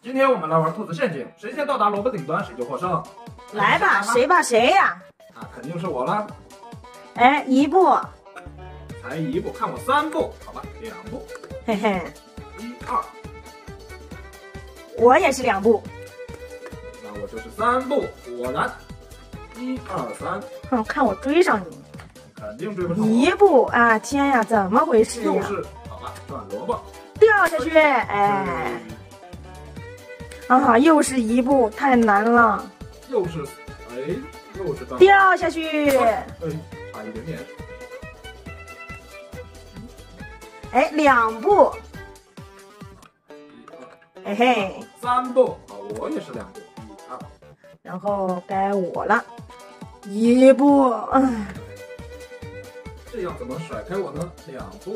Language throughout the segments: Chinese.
今天我们来玩兔子陷阱，谁先到达萝卜顶端谁就获胜。 来吧，谁怕谁呀？ 啊，肯定是我了。 哎，一步， 才一步，看我3步，好吧，2步， 嘿嘿， 1、2， 我也是2步。 那我就是3步，果然，1、2、3， 哼，看我追上你， 肯定追不上我。 一步啊！天呀，怎么回事呀？ 又是，好吧，转萝卜， 掉下去，哎，啊，又是一步，太难了。 又是，哎，又是掉下去， 哎，差一点点。 哎，2步， 1、2， 嘿嘿， 3步，好，我也是2步，1、2。 然后该我了，一步， 这样怎么甩开我呢？2步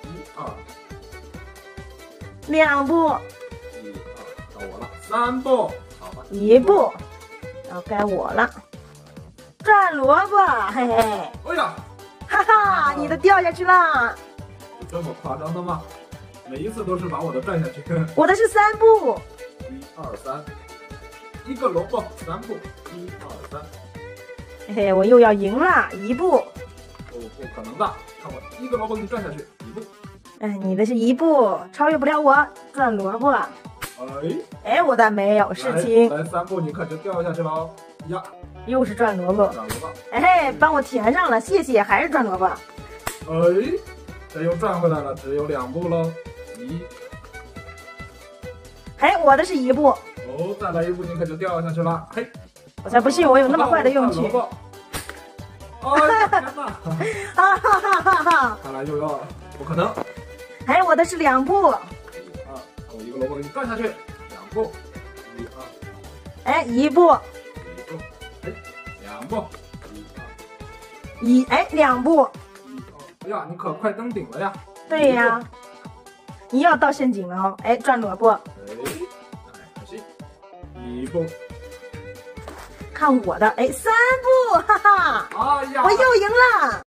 ，1、2， 2步， 1、2，到我了，3步，好吧， 一步，然后该我了，转萝卜，嘿嘿， 哎呀， 哈哈，你的掉下去了， 有这么夸张的吗？每一次都是把我的拽下去。 我的是3步， 1、2、3，一个萝卜3步，1、2、3。 嘿嘿，我又要赢了，一步， 不可能的，看我一个萝卜给你拽下去，1步。 哎，你的是一步，超越不了我，转萝卜， 哎， 哎，我的没有事情， 来3步你可就掉下去了哦。呀， 又是转萝卜， 转萝卜。 哎，帮我填上了，谢谢，还是转萝卜， 哎，这又转回来了，只有2步喽。 哎，我的是一步， 哦，再来1步你可就掉下去了。嘿， 我才不信我有那么坏的运气， 哎呀天哪！ 哈哈哈哈哈！ 看来又要不可能。 哎，我的是2步， 1、2，我一个萝卜给你转下去，2步，1、2， 哎，一步， 1步，哎，2步 2步， ，1、2，哎呀，你可快登顶了呀！ 对呀，你要到陷阱了哦，哎，转萝卜， 哎，可惜1步。 看我的，哎，3步，哈哈， 哎呀， 我又赢了。